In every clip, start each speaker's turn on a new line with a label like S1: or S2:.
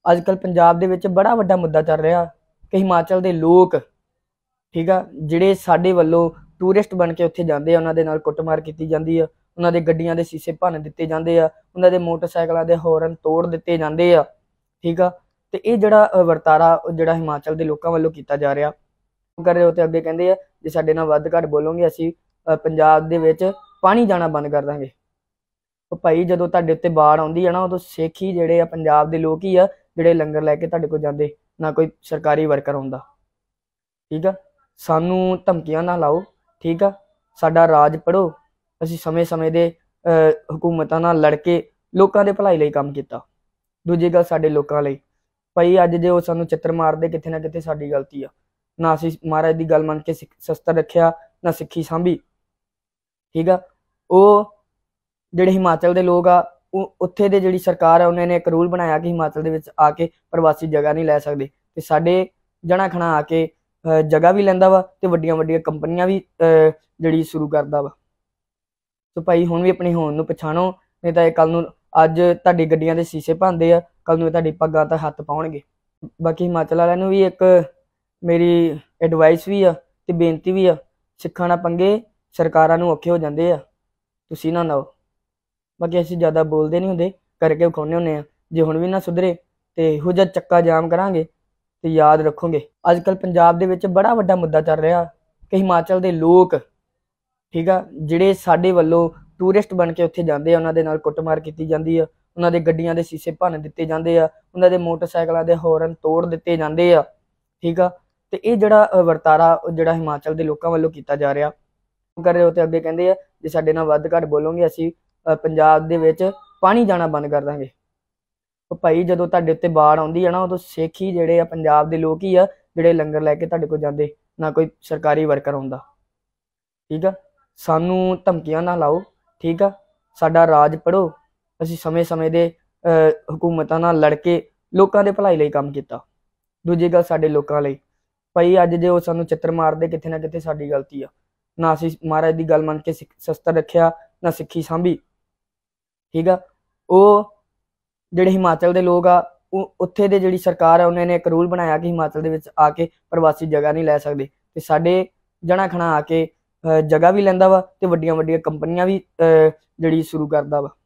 S1: ਅੱਜਕੱਲ ਪੰਜਾਬ ਦੇ ਵਿੱਚ ਬੜਾ ਵੱਡਾ ਮੁੱਦਾ ਚੱਲ ਰਿਹਾ ਕਿ ਹਿਮਾਚਲ ਦੇ ਲੋਕ ਠੀਕ ਆ ਜਿਹੜੇ ਸਾਡੇ ਵੱਲੋਂ ਟੂਰਿਸਟ ਬਣ ਕੇ ਉੱਥੇ ਜਾਂਦੇ ਆ, ਉਹਨਾਂ ਦੇ ਨਾਲ ਕੁੱਟਮਾਰ ਕੀਤੀ ਜਾਂਦੀ ਆ, ਉਹਨਾਂ ਦੇ ਗੱਡੀਆਂ ਦੇ ਸ਼ੀਸ਼ੇ ਭੰਨ ਦਿੱਤੇ ਜਾਂਦੇ ਆ, ਉਹਨਾਂ ਦੇ ਮੋਟਰਸਾਈਕਲਾਂ ਦੇ ਹੌਰਨ ਤੋੜ ਦਿੱਤੇ ਜਾਂਦੇ ਆ। ਠੀਕ ਆ, ਤੇ ਇਹ ਜਿਹੜਾ ਵਰਤਾਰਾ ਜਿਹੜਾ ਹਿਮਾਚਲ ਦੇ ਲੋਕਾਂ ਵੱਲੋਂ ਕੀਤਾ ਜਾ ਰਿਹਾ ਕਰ ਰਹੇ ਹੋ, ਤੇ ਅੱਗੇ ਕਹਿੰਦੇ ਆ ਜੇ ਸਾਡੇ ਨਾਲ ਵੱਧ ਘੱਟ ਬੋਲੋਗੇ ਅਸੀਂ ਪੰਜਾਬ ਦੇ ਵਿੱਚ ਪਾਣੀ ਜਾਣਾ ਬੰਦ ਕਰ ਦਾਂਗੇ। ਭਾਈ ਜਦੋਂ ਤੁਹਾਡੇ ਉੱਤੇ ਬਾੜ ਆਉਂਦੀ ਆ ਨਾ, ਉਦੋਂ ਸਿੱਖ ਹੀ ਜਿਹੜੇ ਆ ਪੰਜਾਬ ਦੇ ਲੋਕ ਹੀ ਆ ਜਿਹੜੇ ਲੰਗਰ ਲੈ ਕੇ ਤੁਹਾਡੇ ਕੋਲ ਜਾਂਦੇ, ਨਾ ਕੋਈ ਸਰਕਾਰੀ ਵਰਕਰ ਆਉਂਦਾ। ਠੀਕ ਆ, ਸਾਨੂੰ ਧਮਕੀਆਂ ਨਾ ਲਾਓ। ਠੀਕ ਆ, ਸਾਡਾ ਰਾਜ ਪੜ੍ਹੋ। ਅਸੀਂ ਸਮੇਂ-ਸਮੇਂ ਦੇ ਹਕੂਮਤਾਂ ਨਾਲ ਲੜ ਕੇ ਲੋਕਾਂ ਦੇ ਭਲਾਈ ਲਈ ਕੰਮ ਕੀਤਾ। ਦੂਜੀ ਗੱਲ ਸਾਡੇ ਲੋਕਾਂ ਲਈ ਭਾਈ ਅੱਜ ਜੇ ਉਹ ਸਾਨੂੰ ਚਿੱਤਰ ਮਾਰਦੇ, ਕਿਤੇ ਨਾ ਕਿਤੇ ਸਾਡੀ ਗਲਤੀ ਆ। ਨਾ ਅਸੀਂ ਮਹਾਰਾਜ ਦੀ ਗੱਲ ਮੰਨ ਕੇ ਸ਼ਸਤਰ ਰੱਖਿਆ, ਨਾ ਸਿੱਖੀ ਸਾਂਭੀ। ਠੀਕ ਆ, ਉਹ ਜਿਹੜੇ ਹਿਮਾਚਲ ਦੇ ਲੋਕ ਆ, ਉਹ ਉੱਥੇ ਦੇ ਜਿਹੜੀ ਸਰਕਾਰ ਆ ਉਹਨਾਂ ਨੇ ਇੱਕ ਰੂਲ ਬਣਾਇਆ ਕਿ ਹਿਮਾਚਲ ਦੇ ਵਿੱਚ ਆ ਕੇ ਪ੍ਰਵਾਸੀ ਜਗ੍ਹਾ ਨਹੀਂ ਲੈ ਸਕਦੇ, ਤੇ ਸਾਡੇ ਜਣਾ ਖਣਾ ਆ ਕੇ ਜਗ੍ਹਾ ਵੀ ਲੈਂਦਾ ਵਾ ਤੇ ਵੱਡੀਆਂ ਵੱਡੀਆਂ ਕੰਪਨੀਆਂ ਵੀ ਜਿਹੜੀ ਸ਼ੁਰੂ ਕਰਦਾ ਵਾ। ਸੋ ਭਾਈ ਹੁਣ ਵੀ ਆਪਣੀ ਹੋਣ ਨੂੰ ਪਛਾਣੋ, ਨਹੀਂ ਤਾਂ ਇਹ ਕੱਲ ਨੂੰ ਅੱਜ ਤੁਹਾਡੀ ਗੱਡੀਆਂ ਦੇ ਸ਼ੀਸ਼ੇ ਭੰਨਦੇ ਆ, ਕੱਲ ਨੂੰ ਤੁਹਾਡੀ ਪੱਗਾਂ ਤਾਂ ਹੱਥ ਪਾਉਣਗੇ। ਬਾਕੀ ਹਿਮਾਚਲ ਵਾਲਿਆਂ ਨੂੰ ਵੀ ਇੱਕ ਮੇਰੀ ਐਡਵਾਈਸ ਵੀ ਆ ਤੇ ਬੇਨਤੀ ਵੀ ਆ, ਸਿੱਖਾਂ ਨਾਲ ਪੰਗੇ ਸਰਕਾਰਾਂ ਨੂੰ ਔਖੇ ਹੋ ਜਾਂਦੇ ਆ, ਤੁਸੀਂ ਨਾ ਲਓ। ਬਾਕੀ ਅਸੀਂ ਜ਼ਿਆਦਾ ਬੋਲਦੇ ਨਹੀਂ ਹੁੰਦੇ, ਕਰਕੇ ਵਿਖਾਉਂਦੇ ਹੁੰਦੇ ਆ। ਜੇ ਹੁਣ ਵੀ ਨਾ ਸੁਧਰੇ ਤੇ ਇਹੋ ਜਿਹਾ ਚੱਕਾ ਜਾਮ ਕਰਾਂਗੇ ਤੇ ਯਾਦ ਰੱਖੋਗੇ। ਅੱਜ ਕੱਲ੍ਹ ਪੰਜਾਬ ਦੇ ਵਿੱਚ ਬੜਾ ਵੱਡਾ ਮੁੱਦਾ ਚੱਲ ਰਿਹਾ ਕਿ ਹਿਮਾਚਲ ਦੇ ਲੋਕ ਠੀਕ ਆ ਜਿਹੜੇ ਸਾਡੇ ਵੱਲੋਂ ਟੂਰਿਸਟ ਬਣ ਕੇ ਉੱਥੇ ਜਾਂਦੇ ਆ, ਉਹਨਾਂ ਦੇ ਨਾਲ ਕੁੱਟਮਾਰ ਕੀਤੀ ਜਾਂਦੀ ਆ, ਉਹਨਾਂ ਦੇ ਗੱਡੀਆਂ ਦੇ ਸ਼ੀਸ਼ੇ ਭੰਨ ਦਿੱਤੇ ਜਾਂਦੇ ਆ, ਉਹਨਾਂ ਦੇ ਮੋਟਰਸਾਈਕਲਾਂ ਦੇ ਹੌਰਨ ਤੋੜ ਦਿੱਤੇ ਜਾਂਦੇ ਆ। ਠੀਕ ਆ, ਤੇ ਇਹ ਜਿਹੜਾ ਵਰਤਾਰਾ ਜਿਹੜਾ ਹਿਮਾਚਲ ਦੇ ਲੋਕਾਂ ਵੱਲੋਂ ਕੀਤਾ ਜਾ ਰਿਹਾ ਕਰ ਰਹੇ ਹੋ, ਤੇ ਅੱਗੇ ਕਹਿੰਦੇ ਆ ਜੇ ਸਾਡੇ ਨਾਲ ਵੱਧ ਘੱਟ ਬੋਲੋਗੇ ਅਸੀਂ ਪੰਜਾਬ ਦੇ ਵਿੱਚ ਪਾਣੀ ਜਾਣਾ ਬੰਦ ਕਰ ਦਾਂਗੇ। ਭਾਈ ਜਦੋਂ ਤੁਹਾਡੇ ਉੱਤੇ ਬਾੜ ਆਉਂਦੀ ਆ ਨਾ, ਉਦੋਂ ਸਿੱਖ ਹੀ ਜਿਹੜੇ ਆ ਪੰਜਾਬ ਦੇ ਲੋਕ ਹੀ ਆ ਜਿਹੜੇ ਲੰਗਰ ਲੈ ਕੇ ਤੁਹਾਡੇ ਕੋਲ ਜਾਂਦੇ, ਨਾ ਕੋਈ ਸਰਕਾਰੀ ਵਰਕਰ ਆਉਂਦਾ। ਠੀਕ ਆ, ਸਾਨੂੰ ਧਮਕੀਆਂ ਨਾ ਲਾਓ। ਠੀਕ ਆ, ਸਾਡਾ ਰਾਜ ਪੜ੍ਹੋ। ਅਸੀਂ ਸਮੇਂ-ਸਮੇਂ ਦੇ ਹਕੂਮਤਾਂ ਨਾਲ ਲੜ ਕੇ ਲੋਕਾਂ ਦੇ ਭਲਾਈ ਲਈ ਕੰਮ ਕੀਤਾ। ਦੂਜੀ ਗੱਲ ਸਾਡੇ ਲੋਕਾਂ ਲਈ ਭਾਈ ਅੱਜ ਜੇ ਉਹ ਸਾਨੂੰ ਚਿੱਤਰ ਮਾਰਦੇ, ਕਿਤੇ ਨਾ ਕਿਤੇ ਸਾਡੀ ਗਲਤੀ ਆ। ਨਾ ਅਸੀਂ ਮਹਾਰਾਜ ਦੀ ਗੱਲ ਮੰਨ ਕੇ ਸ਼ਸਤਰ ਰੱਖਿਆ, ਨਾ ਸਿੱਖੀ ਸਾਂਭੀ। ਠੀਕ ਆ, ਉਹ ਜਿਹੜੇ ਹਿਮਾਚਲ ਦੇ ਲੋਕ ਆ, ਉਹ ਉੱਥੇ ਦੇ ਜਿਹੜੀ ਸਰਕਾਰ ਆ ਉਹਨਾਂ ਨੇ ਇੱਕ ਰੂਲ ਬਣਾਇਆ ਕਿ ਹਿਮਾਚਲ ਦੇ ਵਿੱਚ ਆ ਕੇ ਪ੍ਰਵਾਸੀ ਜਗ੍ਹਾ ਨਹੀਂ ਲੈ ਸਕਦੇ, ਤੇ ਸਾਡੇ ਜਣਾ ਖਣਾ ਆ ਕੇ ਜਗ੍ਹਾ ਵੀ ਲੈਂਦਾ ਵਾ ਤੇ ਵੱਡੀਆਂ ਵੱਡੀਆਂ ਕੰਪਨੀਆਂ ਵੀ ਜਿਹੜੀ ਸ਼ੁਰੂ ਕਰਦਾ ਵਾ।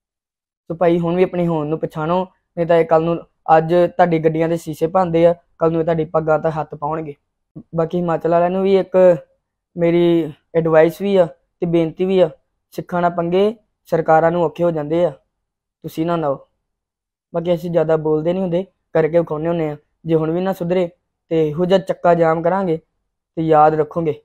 S1: ਸੋ ਭਾਈ ਹੁਣ ਵੀ ਆਪਣੀ ਹੋਣ ਨੂੰ ਪਛਾਣੋ, ਨਹੀਂ ਤਾਂ ਇਹ ਕੱਲ ਨੂੰ ਅੱਜ ਤੁਹਾਡੀ ਗੱਡੀਆਂ ਦੇ ਸ਼ੀਸ਼ੇ ਭੰਨਦੇ ਆ, ਕੱਲ ਨੂੰ ਤੁਹਾਡੀ ਪੱਗਾਂ ਤਾਂ ਹੱਥ ਪਾਉਣਗੇ। ਬਾਕੀ ਹਿਮਾਚਲ ਵਾਲਿਆਂ ਨੂੰ ਵੀ ਇੱਕ ਮੇਰੀ ਐਡਵਾਈਸ ਵੀ ਆ ਤੇ ਬੇਨਤੀ ਵੀ ਆ, ਸਿੱਖਾਂ ਨਾਲ ਪੰਗੇ ਸਰਕਾਰਾਂ ਨੂੰ ਔਖੇ ਹੋ ਜਾਂਦੇ ਆ, ਤੁਸੀਂ ਨਾ ਲਓ। ਬਾਕੀ ਅਸੀਂ ਜ਼ਿਆਦਾ ਬੋਲਦੇ ਨਹੀਂ ਹੁੰਦੇ, ਕਰਕੇ ਵਿਖਾਉਂਦੇ ਹੁੰਦੇ ਆ। ਜੇ ਹੁਣ ਵੀ ਨਾ ਸੁਧਰੇ ਤੇ ਇਹੋ ਜਿਹਾ ਚੱਕਾ ਜਾਮ ਕਰਾਂਗੇ ਤੇ ਯਾਦ ਰੱਖੋਗੇ।